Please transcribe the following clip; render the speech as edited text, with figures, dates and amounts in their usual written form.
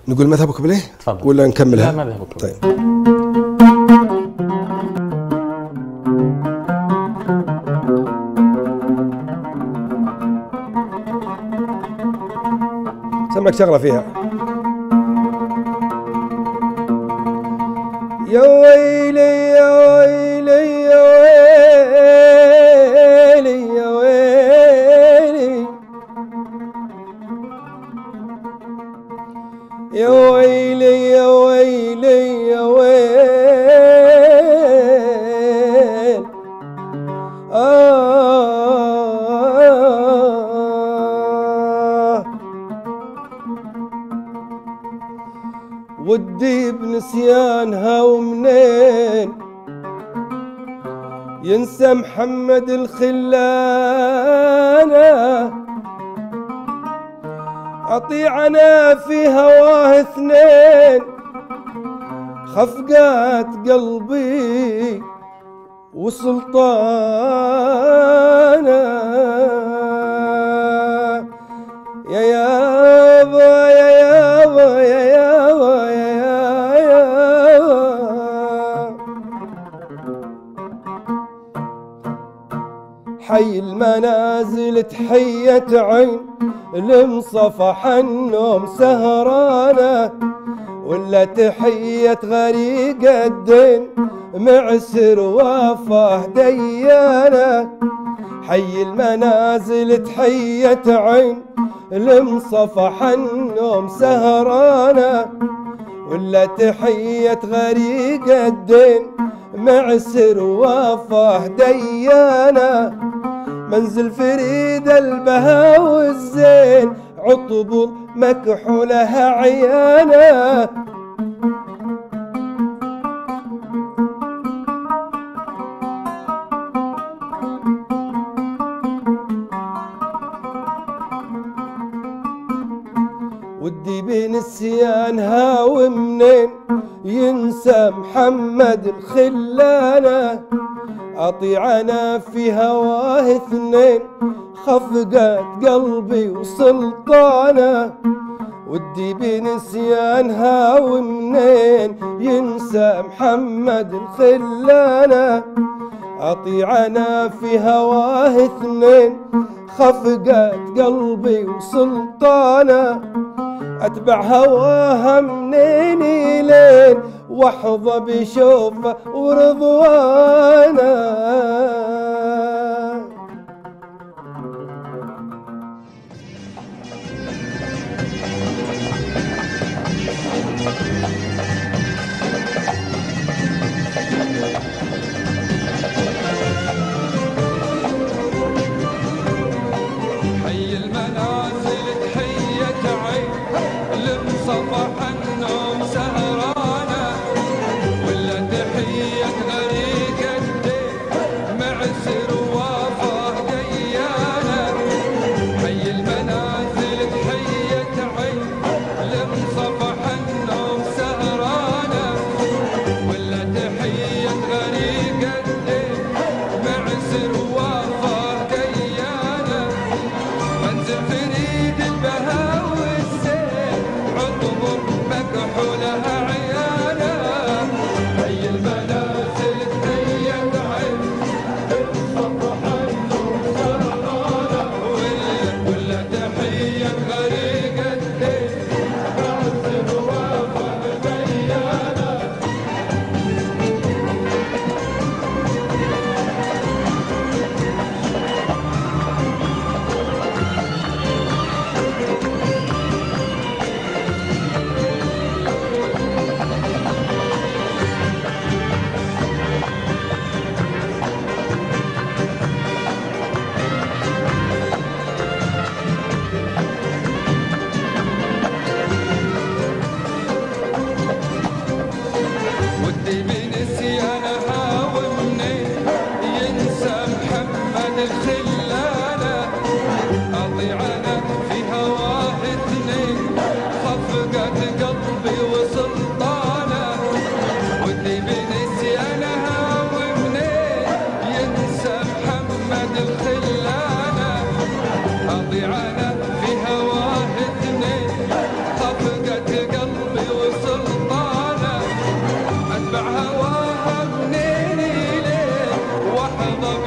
نقول مذهبكم ليه؟ تفضل. ولا نكملها؟ لا مذهبكم. طيب. سمعك شغلة فيها. يا ويلي يا ويلي يا ويلي يا ويلي يا ويلي يا ويلي يا ويل ودي بنسيانها ومنين ينسى محمد الخلانة أطيعنا في هواه اثنين خفقات قلبي وسلطانه يا يابا يا يابا يا يابا يا يابا حي المنازل تحية عين لمصفح النوم سهرانة ولا تحية غريق الدين معسر وافاه ديانة حي المنازل تحية عين لمصفح النوم سهرانة ولا تحية غريق الدين معسر وافاه ديانة منزل فريد البها والزين عطب مكحولها عيانة ودي بنسيانها ومنين ينسى محمد الخلانة أطيعنا في هواه اثنين خفقات قلبي وسلطانة ودي بنسيانها ومنين ينسى محمد الخلانة أطيعنا في هواه اثنين خفقات قلبي وسلطانة أتبع هواها منين لين واحظى بشوفه ورضوانه حي المنازل تحية عين لمصفح النوم سهرانة ولا تحية غريق الدين معسر وافاه ديانة حي المنازل تحية عين لمصفح النوم سهرانة ولا تحية غريق الدين معسر وافاه ديانة منزل فريد البها والزين عطب بعهواها منين ليه واحظى